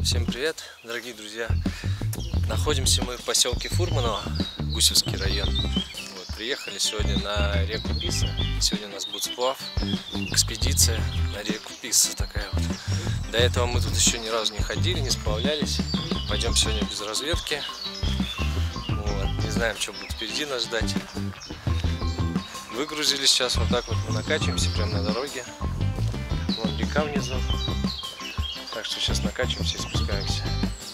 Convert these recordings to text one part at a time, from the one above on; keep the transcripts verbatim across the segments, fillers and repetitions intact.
Всем привет, дорогие друзья! Находимся мы в поселке Фурманово, Гусевский район. Вот, приехали сегодня на реку Писа. Сегодня у нас будет сплав, экспедиция на реку Писа такая вот. До этого мы тут еще ни разу не ходили, не сплавлялись. Пойдем сегодня без разведки. Вот, не знаем, что будет впереди нас ждать. Выгрузились сейчас, вот так вот мы накачиваемся прямо на дороге. Вон река внизу. Так что сейчас накачиваемся и спускаемся.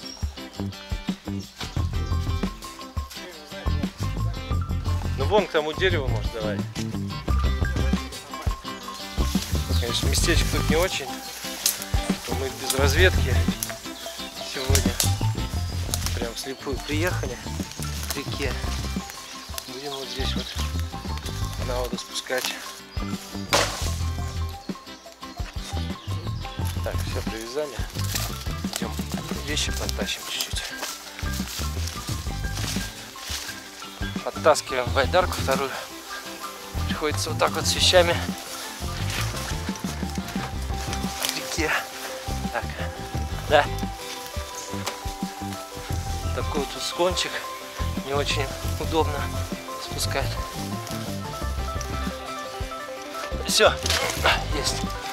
Ну вон к тому дереву, может, давай. Конечно, местечко тут не очень. Мы без разведки сегодня прям вслепую приехали к реке. Будем вот здесь вот на воду спускать. Так, все привязали. Идем вещи подтащим чуть-чуть. Подтаскиваем байдарку вторую. Приходится вот так вот с вещами к реке. Так, да. Такой вот склончик. Не очень удобно спускать. Все, есть.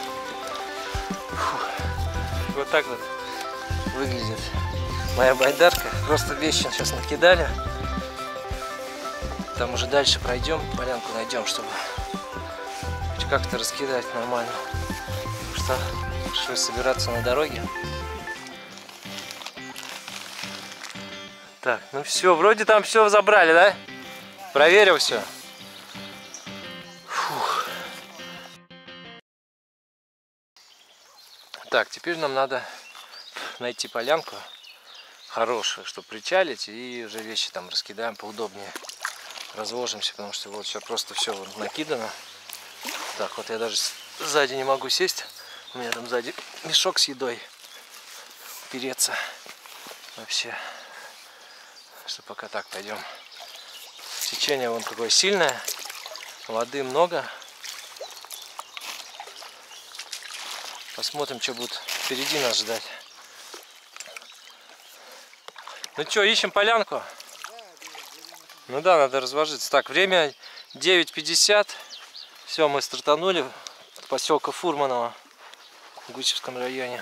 Фух. Вот так вот выглядит моя байдарка. Просто вещи сейчас накидали. Там уже дальше пройдем, полянку найдем, чтобы хоть как-то раскидать нормально. Что пришлось собираться на дороге. Так, ну все, вроде там все забрали, да? Проверил все. Фух. Так, теперь нам надо найти полянку хорошую, чтобы причалить, и уже вещи там раскидаем поудобнее. Разложимся, потому что вот сейчас просто все вот накидано. Так, вот я даже сзади не могу сесть. У меня там сзади мешок с едой. Переться вообще. Что пока так пойдем. Течение вон какое сильное. Воды много. Посмотрим, что будет впереди нас ждать. Ну что, ищем полянку? Ну да, надо разложиться. Так, время девять пятьдесят. Все, мы стартанули от поселка Фурманово в Гусевском районе.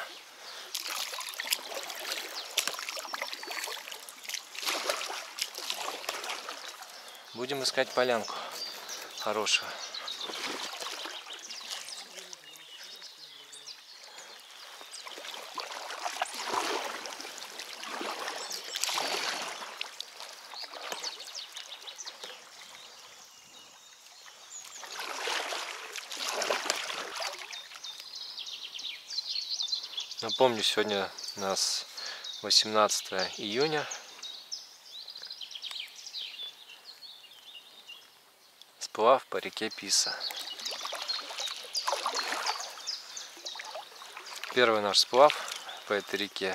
Будем искать полянку хорошую. Напомню, сегодня у нас восемнадцатое июня. Сплав по реке Писа. Первый наш сплав по этой реке.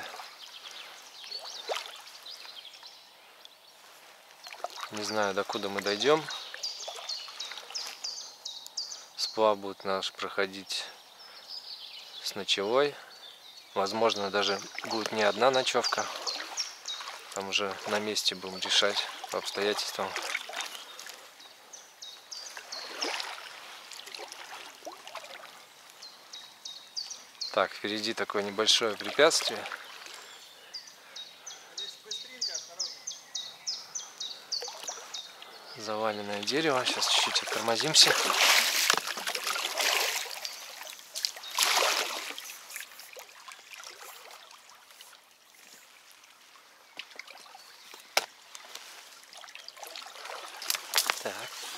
Не знаю, докуда мы дойдем. Сплав будет наш проходить с ночевой. Возможно, даже будет не одна ночевка. Там уже на месте будем решать по обстоятельствам. Так, впереди такое небольшое препятствие. Заваленное дерево. Сейчас чуть-чуть оттормозимся. Так.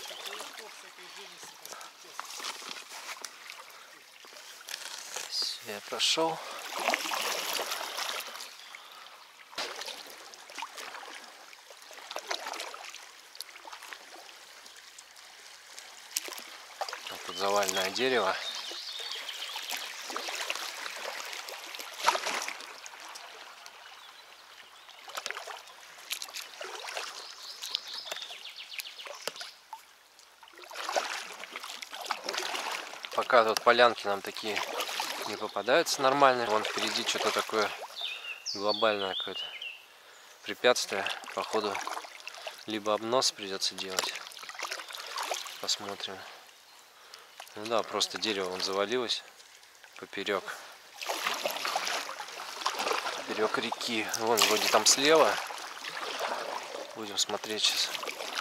Все, я прошел. Вот тут заваленное дерево. Пока тут полянки нам такие не попадаются нормально. Вон впереди что-то такое глобальное какое-то препятствие. Походу, либо обнос придется делать. Посмотрим. Ну да, просто дерево вон завалилось поперек. Поперек реки. Вон вроде там слева. Будем смотреть сейчас.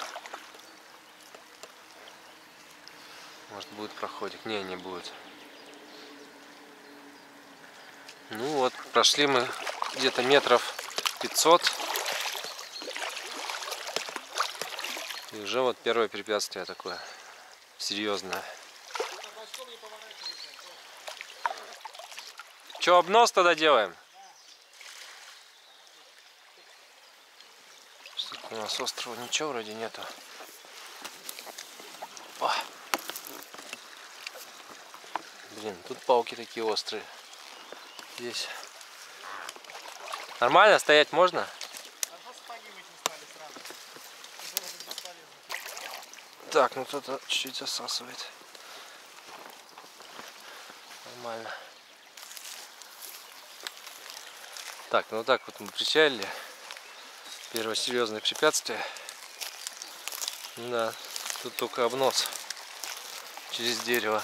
Может будет проходик. Не, не будет. Ну вот, прошли мы где-то метров пятьсот. И уже вот первое препятствие такое серьезное. Че, обнос тогда делаем? Что-то у нас острова ничего вроде нету. О! Блин, тут палки такие острые. Здесь. Нормально стоять можно? Так, ну кто-то чуть-чуть засасывает. Нормально. Так, ну вот так вот мы причалили. Первое серьезное препятствие. Да, тут только обнос через дерево.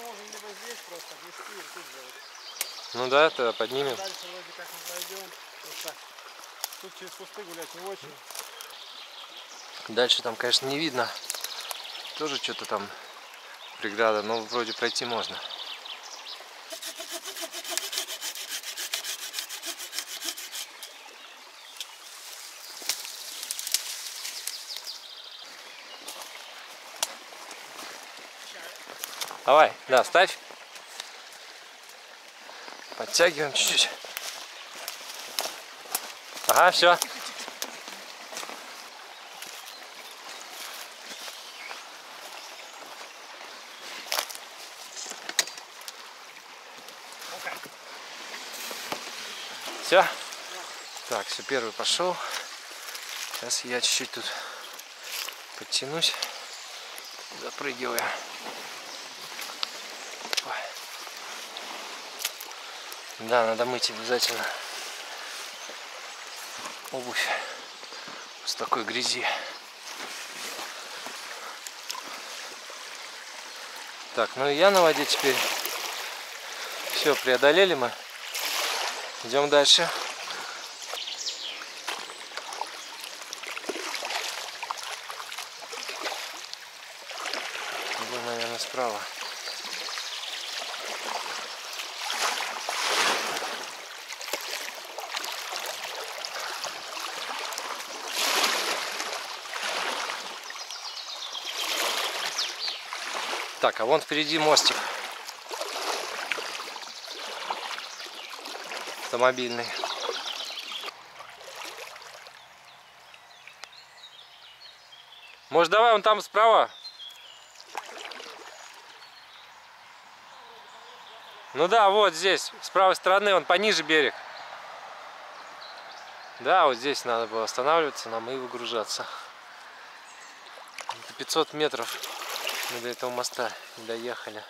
Ну да, тогда поднимем. Дальше вроде как мы пройдем. Тут через кусты гулять не очень. Дальше там, конечно, не видно. Тоже что-то там преграда, но вроде пройти можно. Давай, да, ставь. Подтягиваем чуть-чуть. Ага, все. Все. Так, все, первый пошел. Сейчас я чуть-чуть тут подтянусь. Запрыгиваю. Да, надо мыть обязательно обувь с такой грязи. Так, ну и я на воде теперь. Все, преодолели мы. Идем дальше. Будем, наверное, справа. Так, а вон впереди мостик автомобильный. Может, давай вон там справа? Ну да, вот здесь, с правой стороны, он пониже берег. Да, вот здесь надо было останавливаться нам и выгружаться. Это пятьсот метров. Мы до этого моста не доехали.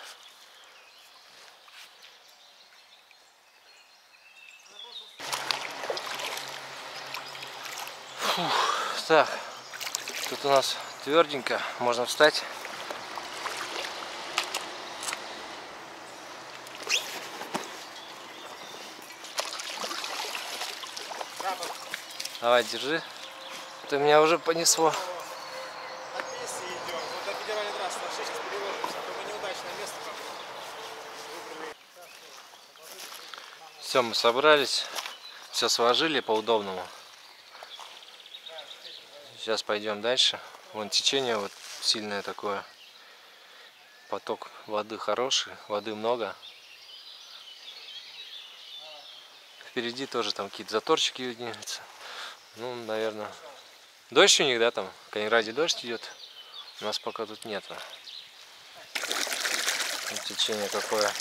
Фух, так, тут у нас тверденько, можно встать. Давай, держи. Ты меня уже понесло. Все, мы собрались, все сложили по-удобному. Сейчас пойдем дальше. Вон течение вот сильное такое. Поток воды хороший, воды много. Впереди тоже там какие-то заторчики виднеются. Ну, наверное. Дождь у них, да, там? В Калининграде дождь идет. У нас пока тут нет. Вот течение какое.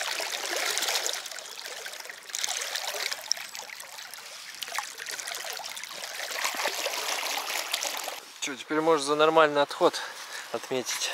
Что, теперь можно за нормальный отход отметить.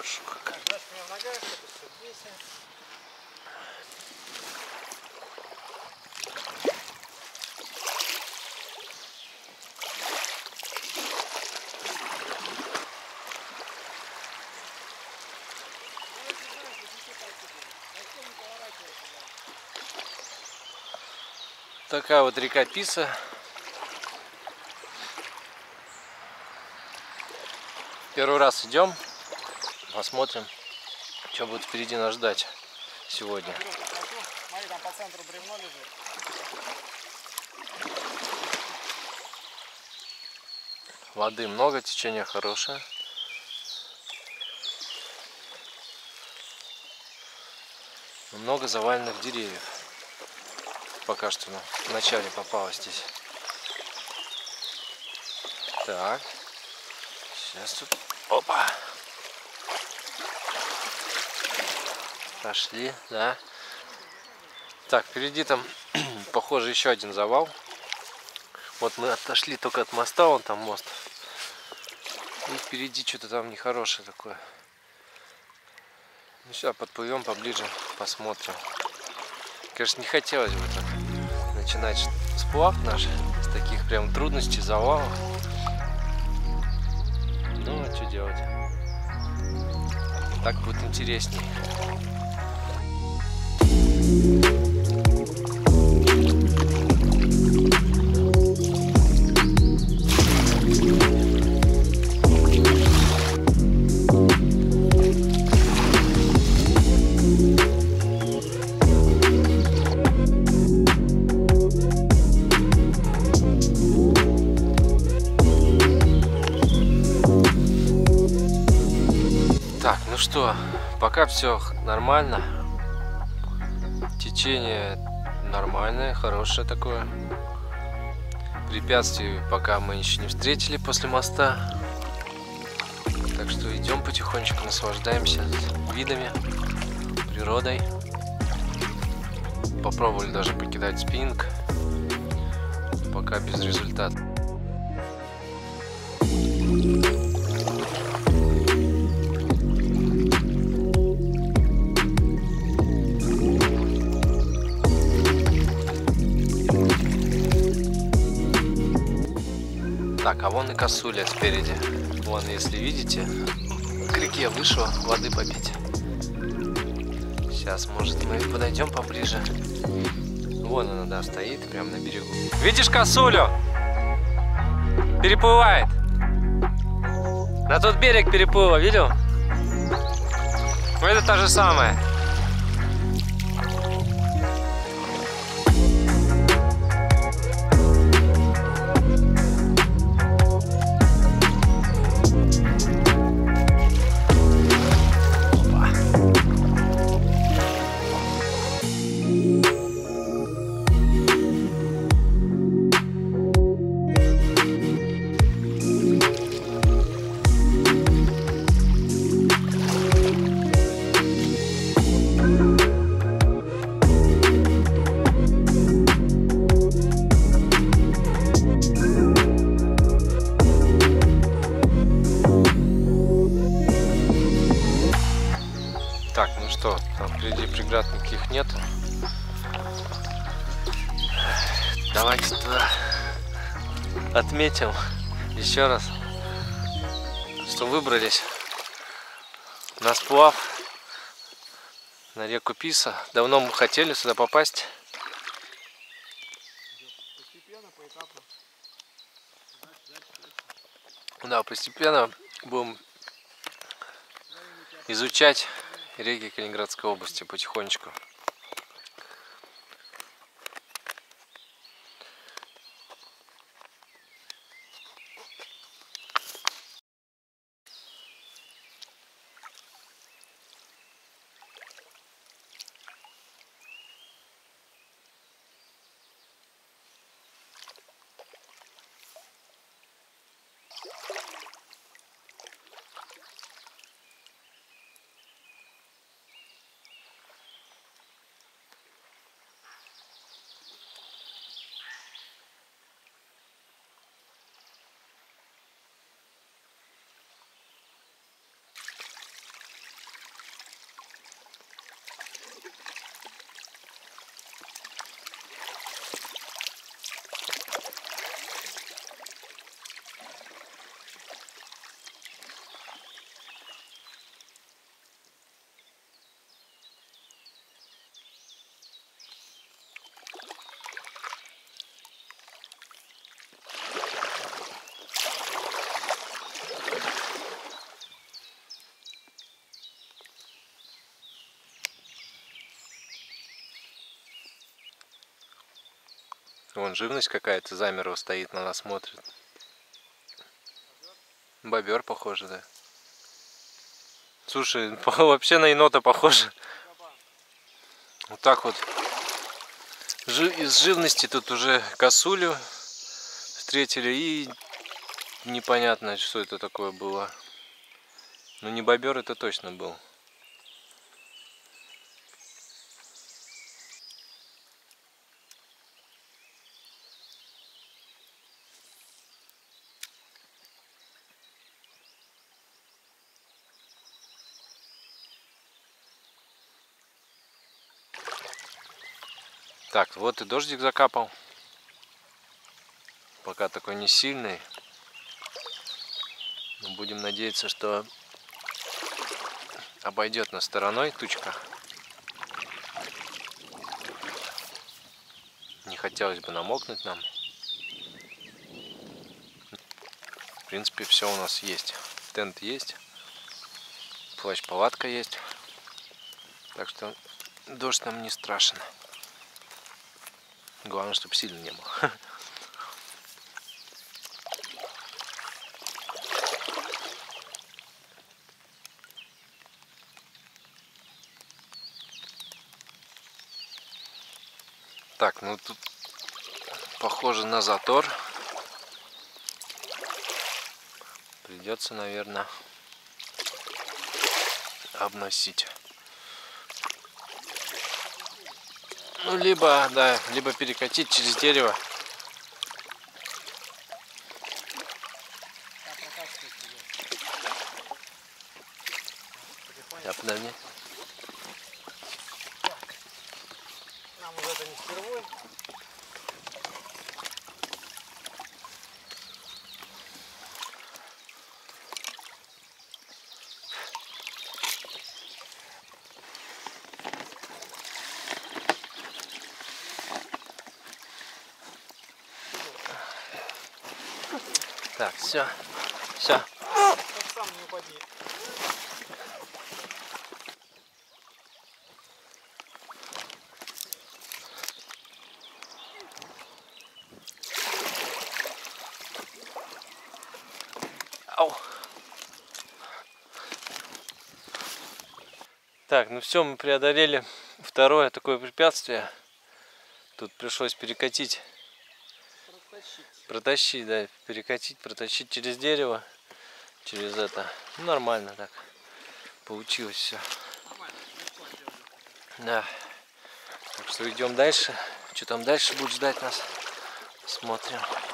Хорошо как. Так, дальше у меня в ногах, это все весит. Такая вот река Писа. Первый раз идем, посмотрим, что будет впереди нас ждать сегодня. Смотри, там по центру бревно лежит. Воды много, течение хорошее. Много заваленных деревьев. Пока что ну, в начале попалось здесь. Так. Сейчас тут... Опа! Пошли, да. Так, впереди там, похоже, еще один завал. Вот мы отошли только от моста, вон там мост. И впереди что-то там нехорошее такое. Ну сейчас подплывем поближе, посмотрим. Конечно, не хотелось бы так начинать сплав наш с таких прям трудностей, завалов. Ну, а что делать? Так будет интересней. Ну что, пока все нормально, течение нормальное, хорошее такое, препятствий пока мы еще не встретили после моста, так что идем потихонечку, наслаждаемся видами, природой. Попробовали даже покидать спиннинг, пока без результата. Так, а вон и косуля спереди. Вон, если видите, к реке вышел воды попить. Сейчас, может, мы подойдем поближе. Вон она, да, стоит прямо на берегу. Видишь косулю? Переплывает. На тот берег переплыла, видел? Это та же самая. Так, ну что, там впереди преград никаких нет. Давайте туда отметим еще раз, что выбрались на сплав на реку Писа. Давно мы хотели сюда попасть. Постепенно, поэтапно. Да, постепенно будем изучать реки Калининградской области потихонечку. Вон живность какая-то замерла, стоит, на нас смотрит. Бобер похоже, да. Слушай, вообще на енота похоже. Вот так вот. Из живности тут уже косулю встретили, и непонятно, что это такое было. Но не бобер это точно был. Так, вот и дождик закапал. Пока такой не сильный. Но будем надеяться, что обойдет нас стороной тучка. Не хотелось бы намокнуть нам. В принципе, все у нас есть. Тент есть. Плащ-палатка есть. Так что дождь нам не страшен. Главное, чтобы сильно не был. Так, ну тут похоже на затор. Придется, наверное, обносить. Ну, либо, да, либо перекатить через дерево. Да, подожди. Нам уже это не впервые. Так, все, все. Сам не упади. Ау. Так, ну все, мы преодолели второе такое препятствие. Тут пришлось перекатить. Протащить. Протащить, да, перекатить, протащить через дерево, через это. Ну, нормально так получилось все. Да. Так что идем дальше. Что там дальше будет ждать нас? Смотрим.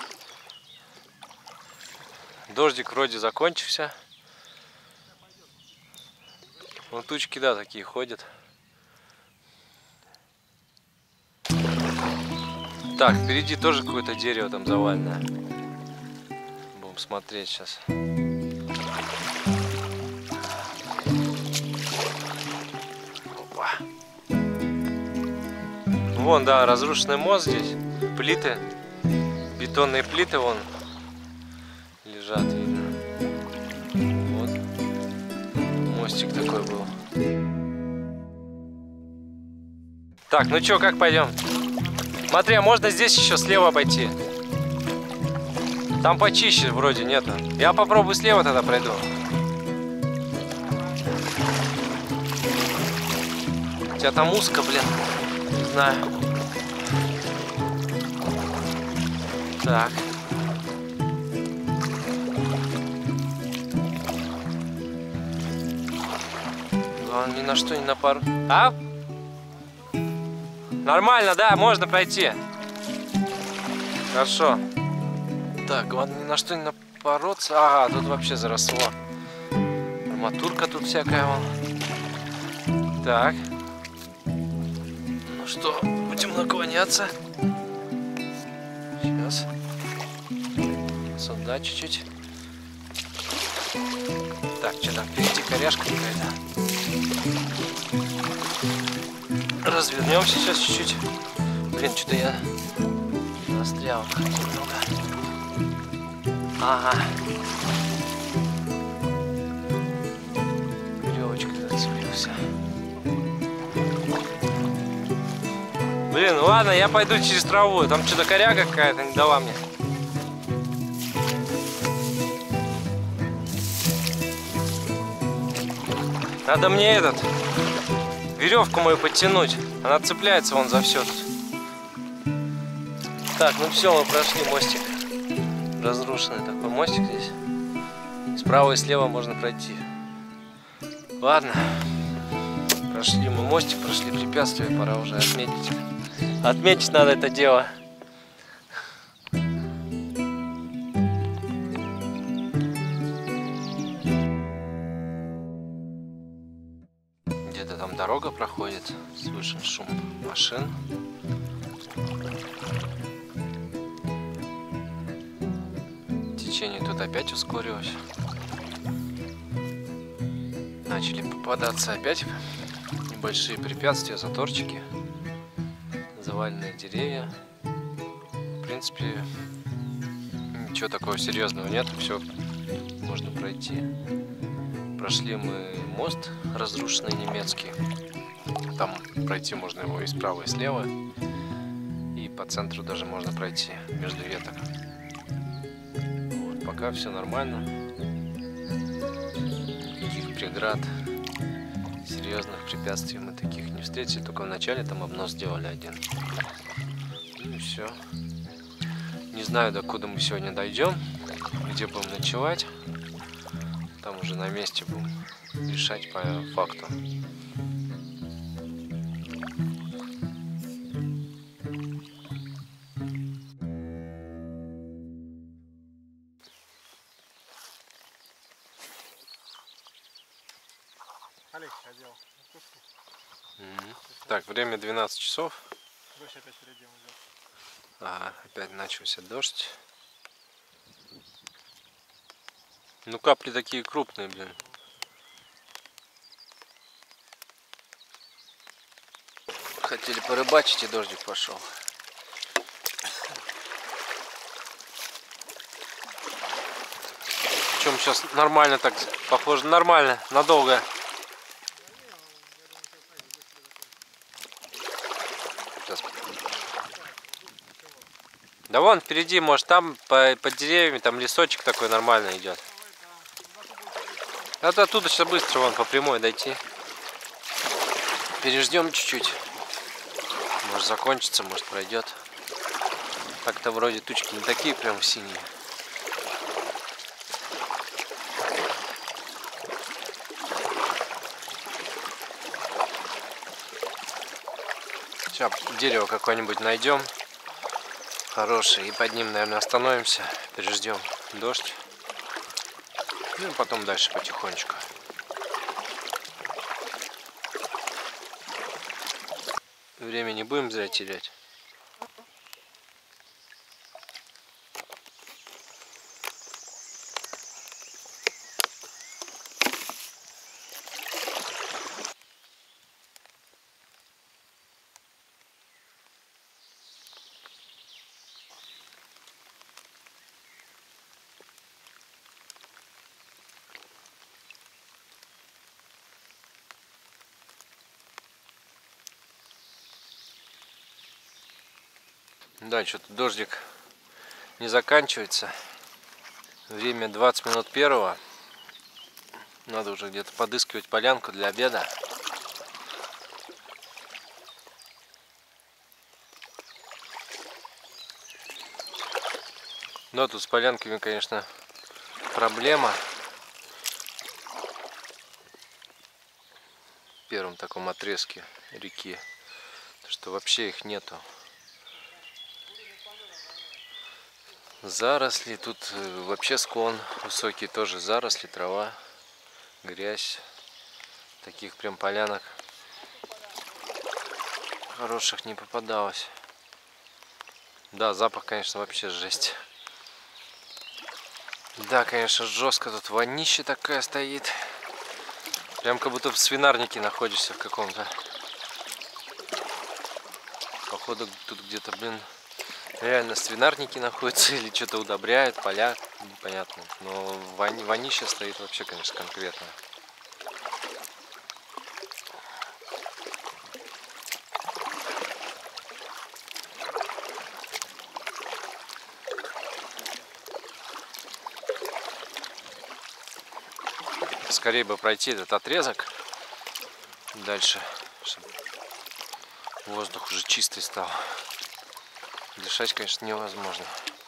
Дождик вроде закончился. Вон тучки, да, такие ходят. Так, впереди тоже какое-то дерево там заваленное. Будем смотреть сейчас. Опа. Вон, да, разрушенный мост здесь. Плиты. Бетонные плиты вон лежат, видно. Вот. Мостик такой был. Так, ну чё, как пойдем? Смотри, а можно здесь еще слева пойти? Там почище вроде нету. Я попробую слева тогда пройду. У тебя там узко, блин. Не знаю. Так. Главное, ни на что не напор... А? Нормально, да, можно пройти. Хорошо. Так, главное, ни на что не напороться. Ага, тут вообще заросло. Арматурка тут всякая вон. Так. Ну что, будем наклоняться. Сейчас. Сюда чуть-чуть. Так, что там впереди, коряшка какая-то. Развернемся сейчас чуть-чуть. Блин, что-то я застрял немного. Ага. Веревочкой зацепился. Блин, ладно, я пойду через траву. Там что-то коряга какая-то не дала мне. Надо мне этот веревку мою подтянуть. Она цепляется вон за все тут. Так, ну все, мы прошли мостик. Разрушенный такой мостик здесь. Справа и слева можно пройти. Ладно. Прошли мы мостик, прошли препятствия, пора уже отметить. Отметить надо это дело. Где-то там дорога проходит, слышен шум машин. Течение тут опять ускорилось. Начали попадаться опять небольшие препятствия, заторчики, заваленные деревья. В принципе, ничего такого серьезного нет, все можно пройти. Прошли мы мост разрушенный немецкий. Там пройти можно его и справа, и слева. И по центру даже можно пройти между веток. Вот, пока все нормально. Никаких преград, серьезных препятствий мы таких не встретили. Только в начале там обнос сделали один. Ну и все. Не знаю, докуда мы сегодня дойдем, где будем ночевать. Там уже на месте будем решать по факту. Олег ходил. Mm-hmm. Так, время двенадцать часов. Дождь опять впереди идет. А, опять начался дождь. Ну капли такие крупные, блин. Хотели порыбачить, и дождик пошел. Причем сейчас нормально так, похоже, нормально, надолго. Сейчас. Да вон впереди, может там по, под деревьями, там лесочек такой нормально идет. Это оттуда сейчас быстро вон по прямой дойти. Переждем чуть-чуть. Может закончится, может пройдет. Так-то вроде тучки не такие прям синие. Сейчас дерево какое-нибудь найдем хорошее и под ним, наверное, остановимся, переждем дождь. Ну и потом дальше потихонечку. Время не будем зря терять. Да, что-то дождик не заканчивается. Время двадцать минут первого. Надо уже где-то подыскивать полянку для обеда. Но тут с полянками, конечно, проблема. В первом таком отрезке реки. То, что вообще их нету. Заросли, тут вообще склон высокий, тоже заросли, трава, грязь. Таких прям полянок хороших не попадалось. Да, запах, конечно, вообще жесть. Да, конечно, жестко тут вонище такая стоит. Прям как будто в свинарнике находишься в каком-то. Походу тут где-то, блин, реально свинарники находятся или что-то удобряют, поля, непонятно. Но вони, вонище стоит вообще, конечно, конкретно. Поскорее бы пройти этот отрезок дальше, чтобы воздух уже чистый стал. Дышать, конечно, невозможно.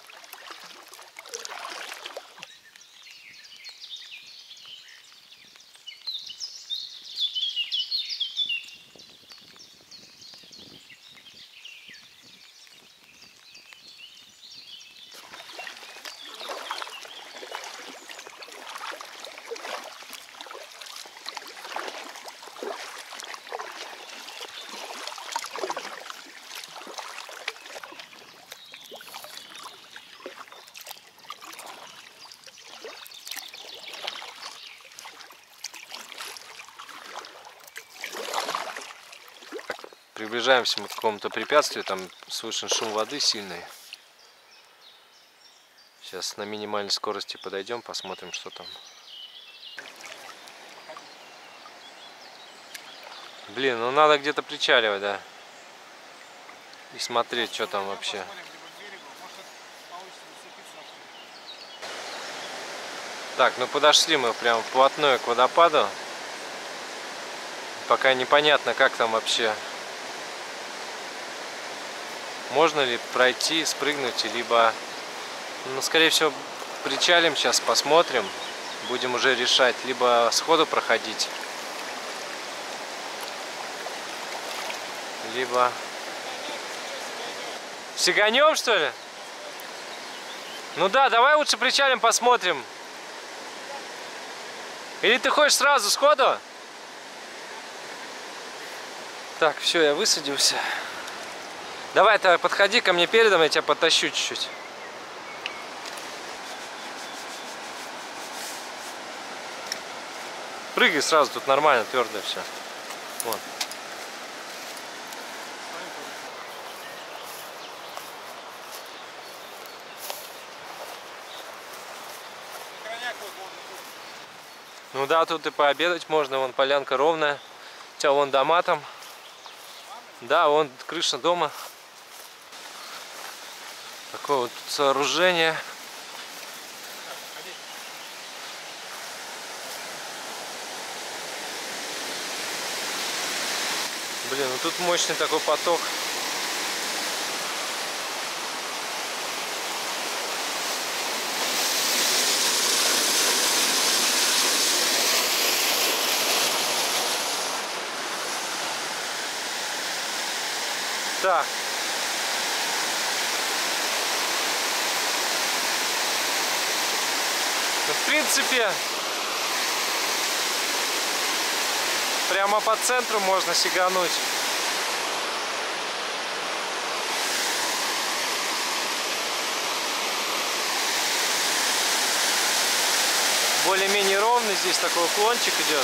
Приближаемся мы к какому-то препятствию, там слышен шум воды сильный. Сейчас на минимальной скорости подойдем, посмотрим, что там. Блин, ну надо где-то причаливать, да. И смотреть, что там вообще. Так, ну подошли мы прям вплотную к водопаду. Пока непонятно, как там вообще. Можно ли пройти, спрыгнуть, либо, ну, скорее всего, причалим, сейчас посмотрим, будем уже решать, либо сходу проходить, либо сиганем, что ли? Ну да, давай лучше причалим, посмотрим. Или ты хочешь сразу сходу? Так, все, я высадился. Давай, ты подходи ко мне передом, я тебя потащу чуть-чуть. Прыгай сразу, тут нормально, твердое все. Вот. Ну да, тут и пообедать можно, вон полянка ровная. У тебя вон дома там. Да, вон крыша дома. Такое вот тут сооружение. Блин, ну тут мощный такой поток. Так. Ну, в принципе, прямо по центру можно сигануть. Более-менее ровный, здесь такой уклончик идет.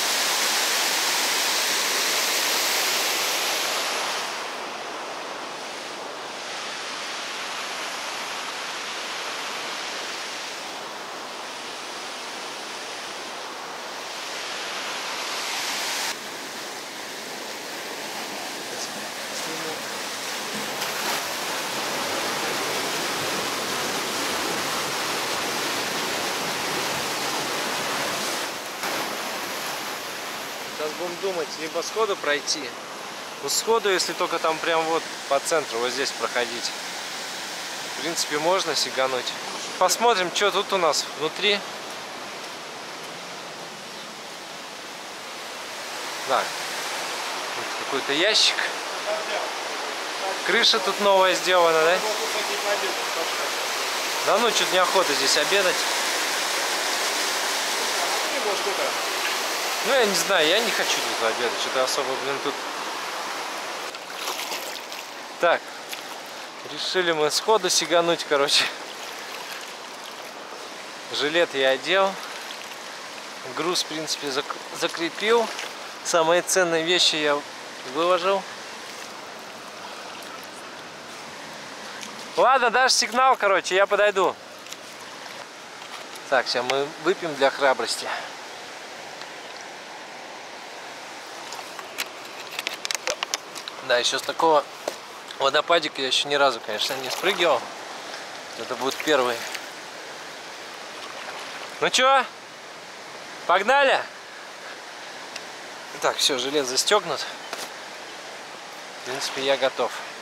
Сейчас будем думать, либо сходу пройти. Ну, сходу, если только там прям вот по центру, вот здесь проходить. В принципе, можно сигануть. Посмотрим, что тут у нас внутри. Так, вот какой-то ящик. Крыша тут новая сделана, да? Да ну, что-то неохота здесь обедать. Ну, я не знаю, я не хочу тут обедать. Что-то особо, блин, тут... Так, решили мы сходу сигануть, короче. Жилет я одел. Груз, в принципе, зак... закрепил. Самые ценные вещи я выложил. Ладно, дашь сигнал, короче, я подойду. Так, сейчас мы выпьем для храбрости. Да, еще с такого водопадика я еще ни разу, конечно, не спрыгивал. Это будет первый. Ну чё? Погнали? Так, все, жилет застегнут. В принципе, я готов.